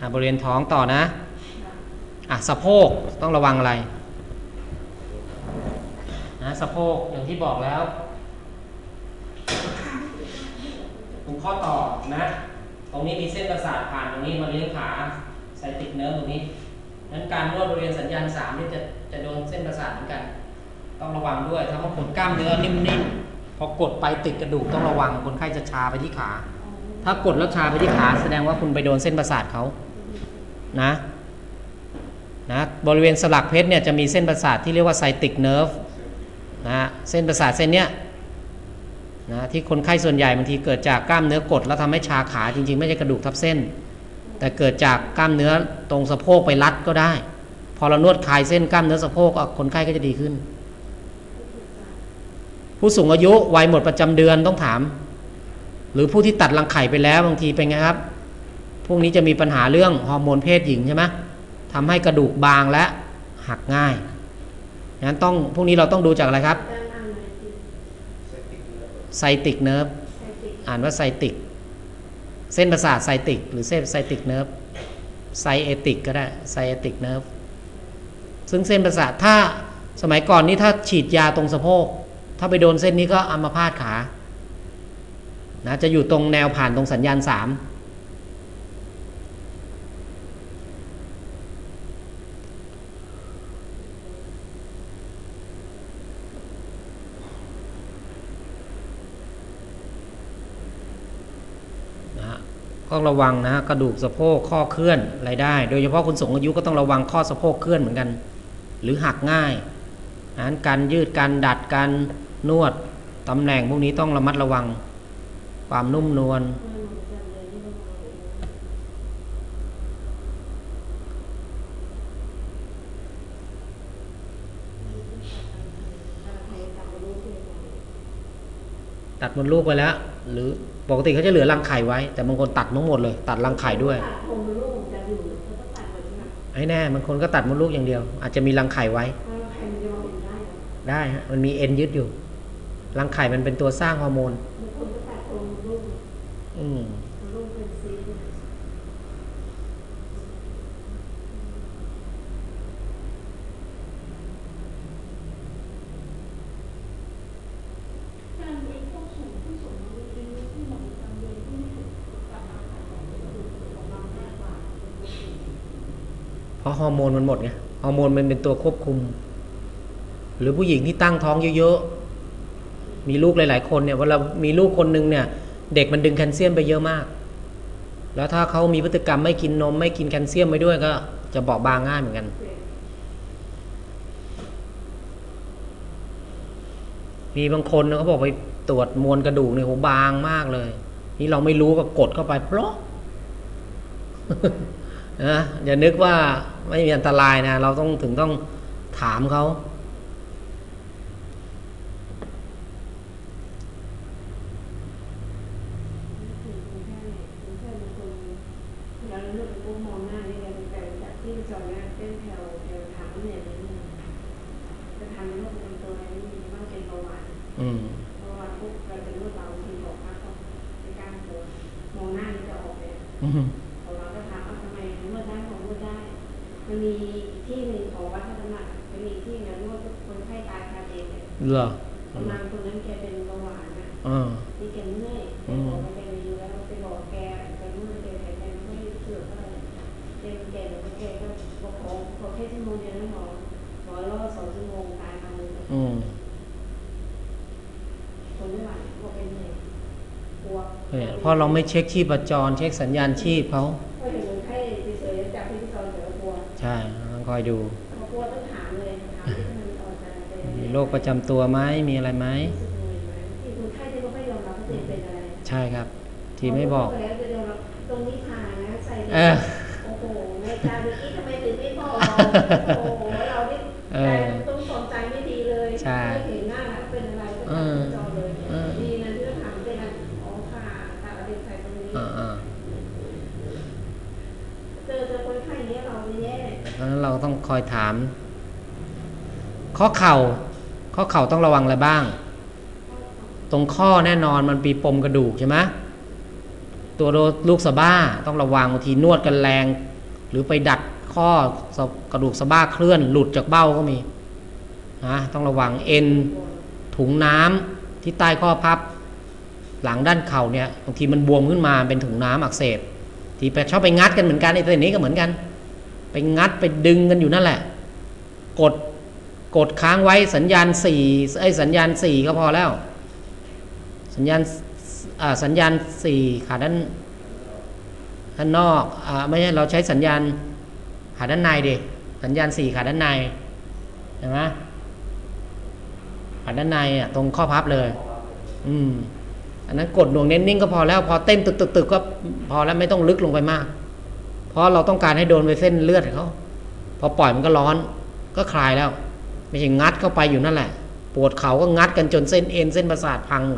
บริเวณท้องต่อนะสะโพกต้องระวังอะไรสะโพกอย่างที่บอกแล้วตรงข้อต่อนะตรงนี้มีเส้นประสาทผ่านตรงนี้มาเลี้ยงขาไซติกเนิร์ฟตรงนี้นั้นการนวดบริเวณสัญญาณ3นี่จะโดนเส้นประสาทเหมือนกันต้องระวังด้วยถ้ามันกดกล้ามเนื้อนิ่มๆพอกดไปติดกระดูกต้องระวังคนไข้จะชาไปที่ขาถ้ากดแล้วชาไปที่ขาแสดงว่าคุณไปโดนเส้นประสาทเขานะบริเวณสลักเพชรเนี่ยจะมีเส้นประสาทที่เรียกว่าไซติกเนิร์ฟนะเส้นประสาทเส้นเนี้ยนะที่คนไข้ส่วนใหญ่บางทีเกิดจากกล้ามเนื้อกดแล้วทำให้ชาขาจริงๆไม่ใช่กระดูกทับเส้นแต่เกิดจากกล้ามเนื้อตรงสะโพกไปรัดก็ได้พอเรานวดคลายเส้นกล้ามเนื้อสะโพกคนไข้ก็จะดีขึ้นผู้สูงอายุวัยหมดประจำเดือนต้องถามหรือผู้ที่ตัดรังไข่ไปแล้วบางทีเป็นไงครับพวกนี้จะมีปัญหาเรื่องฮอร์โมนเพศหญิงใช่ไหมทำให้กระดูกบางและหักง่ายงั้นพวกนี้เราต้องดูจากอะไรครับไซติกเนิร์ฟอ่านว่าไซติกเส้นประสาทไซติกหรือเส้นไซติกเนิร์ฟไซเอติกก็ได้ไซเอติกเนิร์ฟซึ่งเส้นประสาทถ้าสมัยก่อนนี้ถ้าฉีดยาตรงสะโพกถ้าไปโดนเส้นนี้ก็อัมพาตขานะจะอยู่ตรงแนวผ่านตรงสัญญาณ3ต้องระวังนะกระดูกสะโพกข้อเคลื่อนอะไรได้โดยเฉพาะคนสูงอายุก็ต้องระวังข้อสะโพกเคลื่อนเหมือนกันหรือหักง่ายนั้นการยืดการดัดการนวดตำแหน่งพวกนี้ต้องระมัดระวังความนุ่มนวลตัดมดลูกไปแล้วหรือปกติเขาจะเหลือรังไข่ไว้แต่บางคนตัดทั้งหมดเลยตัดรังไข่ด้วยไอ้แน่บางคนก็ตัดมดลูกอย่างเดียวอาจจะมีรังไข่ไว้ได้ฮะมันมีเอ็นยึดอยู่รังไข่มันเป็นตัวสร้างฮอร์โมนเพราะฮอร์โมนมันหมดไงฮอร์โมนมันเป็นตัวควบคุมหรือผู้หญิงที่ตั้งท้องเยอะๆมีลูกหลายๆคนเนี่ยเวลามีลูกคนนึงเนี่ยเด็กมันดึงแคลเซียมไปเยอะมากแล้วถ้าเขามีพฤติกรรมไม่กินนมไม่กินแคลเซียมไปด้วยก็จะเบาบางง่ายเหมือนกันมีบางคนเขาบอกไปตรวจมวลกระดูกเนี่ยโหบางมากเลยนี่เราไม่รู้ก็กดเข้าไปเพราะนะอย่านึกว่าไม่มีอันตรายนะเราต้องถามเขามันมีที่หนึ่งของวัดพัฒนาจะมีที่นั้นนวดคนไข้ตายคาเตียงเนี่ยประมาณคนนั้นแกเป็นเบาหวานนะที่แกเมื่อยแกบอกว่าแกไปดูแล้วไปบอกแกไปนวดแกไม่เชื่ออะไรแกบอกว่าแกก็บอกขอแค่ชั่วโมงเดียวนะหมอรอ2 ชั่วโมงตายมาเลยคนไม่ไหวบอกเป็นเหนื่อยกลัวเพราะเราไม่เช็คชีพจรเช็คสัญญาณชีพเขาใช่ต้องคอยดูมีโรคประจำตัวไหมมีอะไรไหมใช่ครับทีไม่บอกตรงนี้ผ่านนะใส่โอ้โหในจานนี้ทำไมถึงไม่บอกโอ้โหเราต้องสนใจไม่ดีเลยไม่เห็นหน้าเป็นอะไรก็จอเลยดีนะที่เราถามเป็นค่ะตาเป็นใส่ตรงนี้เจอคนไข้นี้เราแย่แล้วเราต้องคอยถามข้อเข่าต้องระวังอะไรบ้างตรงข้อแน่นอนมันมีปมกระดูกใช่ไหมตัวลูกสะบ้าต้องระวังบางทีนวดกันแรงหรือไปดัดข้อกระดูกสะบ้าเคลื่อนหลุดจากเบ้าก็มีนะต้องระวังเอ็นถุงน้ำที่ใต้ข้อพับหลังด้านเข่าเนี่ยบางทีมันบวมขึ้นมาเป็นถุงน้ำอักเสบที่ไปชอบไปงัดกันเหมือนกันไอ้ตัวนี้ก็เหมือนกันไปงัดไปดึงกันอยู่นั่นแหละกดค้างไว้สัญญาณสัญญาณ4ก็พอแล้วสัญญาณ4ขาด้านนอกไม่ใช่เราใช้สัญญาณขาด้านในดิสัญญาณ4ขาด้านในเห็นไหมขาด้านในตรงข้อพับเลยอันนั้นกดหน่วงเน้นนิ่งก็พอแล้วพอเต้นตึกก็พอแล้วไม่ต้องลึกลงไปมากเพราะเราต้องการให้โดนไปเส้นเลือดเขาพอปล่อยมันก็ร้อนก็คลายแล้วไม่ใช่งัดเข้าไปอยู่นั่นแหละปวดเข่าก็งัดกันจนเส้นเอ็นเส้นประสาทพัง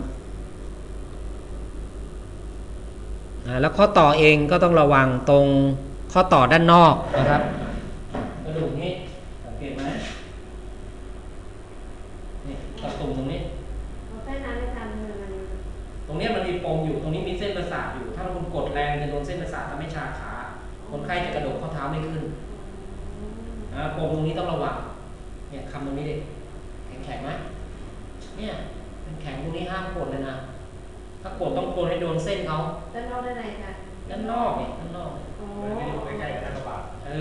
แล้วข้อต่อเองก็ต้องระวังตรงข้อต่อด้านนอกนะครับกระดูกนี้สังเกตไหมนี่กระตุ่มตรงนี้ตรงนี้มันมีปมอยู่ตรงนี้มีเส้นประสาทอยู่ถ้าคุณกดแรงจะโดนเส้นประสาททำให้ชาขาคนไข้จะกระโดดข้อเท้าไม่ขึ้นปมตรงนี้ต้องระวังเนี่ยคำตรงนี้ดิแข็งไหมเนี่ยเป็นแข็งตรงนี้ห้ามกดเลยนะถ้ากดต้องกดให้โดนเส้นเขาด้านนอกด้านในค่ะด้านนอกเนี่ยด้านนอกใกล้ๆกับหน้ากระบาด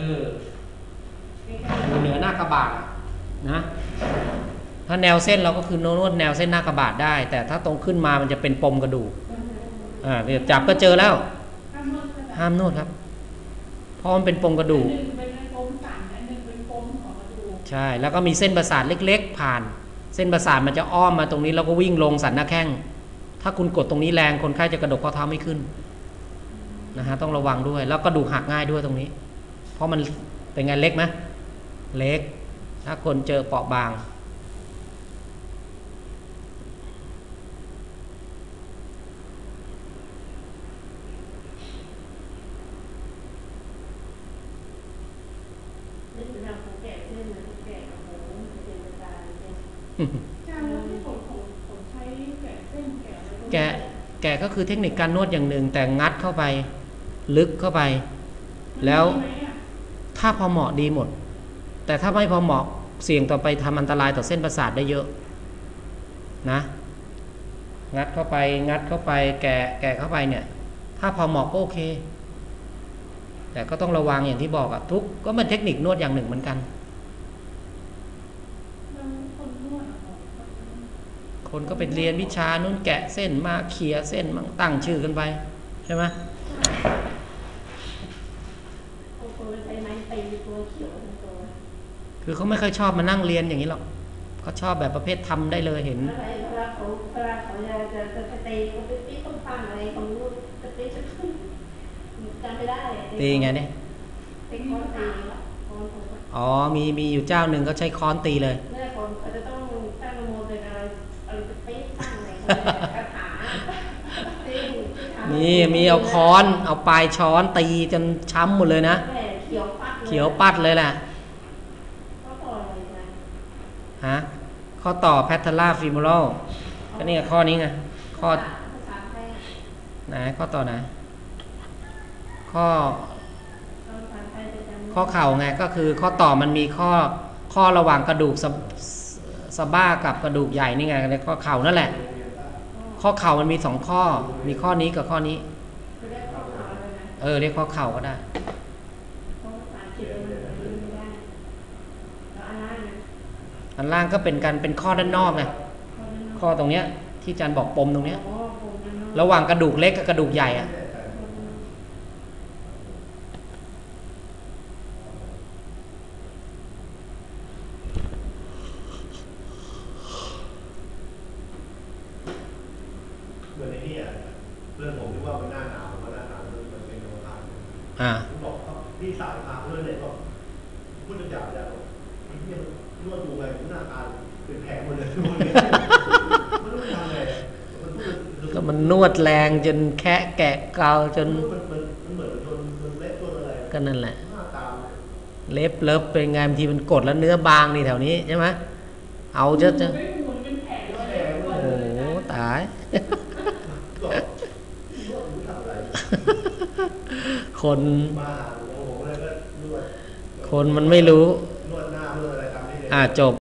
อยู่เหนือหน้ากระบาดนะถ้าแนวเส้นเราก็คือนวดแนวเส้นหน้ากระบาดได้แต่ถ้าตรงขึ้นมามันจะเป็นปมกระดูกเดี๋ยวจับก็เจอแล้วห้ามนวดครับเพราะมันเป็นปมกระดูกใช่แล้วก็มีเส้นประสาทเล็กๆผ่านเส้นประสาทมันจะอ้อมมาตรงนี้แล้วก็วิ่งลงสันหน้าแข้งถ้าคุณกดตรงนี้แรงคนไข้จะกระดกข้อเท้าไม่ขึ้นนะฮะต้องระวังด้วยแล้วกระดูกหักง่ายด้วยตรงนี้เพราะมันเป็นไงเล็กไหมเล็กถ้าคนเจอเปราะบางแกะก็คือเทคนิคการนวดอย่างหนึ่งแต่งัดเข้าไปลึกเข้าไปแล้วถ้าพอเหมาะดีหมดแต่ถ้าไม่พอเหมาะเสี่ยงต่อไปทำอันตรายต่อเส้นประสาทได้เยอะนะงัดเข้าไปแกะเข้าไปเนี่ยถ้าพอเหมาะก็โอเคแต่ก็ต้องระวังอย่างที่บอกทุกก็เป็นเทคนิคนวดอย่างหนึ่งเหมือนกันคนก็ไปเรียนวิชานู้นแกะเส้นมาเขี่ยเส้นมั่งตั้งชื่อกันไปใช่ไหมคือเขาไม่ค่อยชอบมานั่งเรียนอย่างนี้หรอกเขาชอบแบบประเภททำได้เลยเห็นเวลาเขาจะตีเขาไปตีต้นปังอะไรของนู้นจะตีจะขึ้นจำไม่ได้ตีไงเนี่ยตีค้อนตีอ๋อมีอยู่เจ้าหนึ่งเขาใช้ค้อนตีเลยเนี่ยคนเขาจะต้องตั้งโมเป็นอะไรจะตีตั้งอะไรคาถามีเอาค้อนเอาปลายช้อนตีจนช้ำหมดเลยนะเขียวปัดเลยแหละฮะข้อต่อแพทเทล่าฟีโมรัลก็นี่ข้อนี้ไงข้อไหนข้อต่อไหนข้อเข่าไงก็คือข้อต่อมันมีข้อระหว่างกระดูกสะบ้ากับกระดูกใหญ่นี่ไงในข้อเข่านั่นแหละข้อเข่ามันมี2ข้อมีข้อนี้กับข้อนี้เรียกข้อเข่าก็ได้อันล่างก็เป็นข้อด้านนอกไงข้อตรงเนี้ยที่อาจารย์บอกปมตรงเนี้ยระหว่างกระดูกเล็กกับกระดูกใหญ่อะเมื่อในนี้เพื่อนผมที่ว่าเป็นหน้าหนาวมันเป็นโรงทานผมบอกพี่สาวทานเลยเลยบอกพูดจะจับแล้วนี่นวดดูไงหน้าตาเป็นแผลหมดเลยมันต้องทำไงก็มันนวดแรงจนแคะแกะเกาจนมันเหมือนโดนเล็บโดนอะไรก็นั่นแหละเล็บเลิฟเป็นไงบางทีมันกดแล้วเนื้อบางนี่แถวนี้ใช่ไหมเอาจะโอ้โหตายคนนวดคนมันไม่รู้นวดหน้านวดอะไรทำได้เลยจบ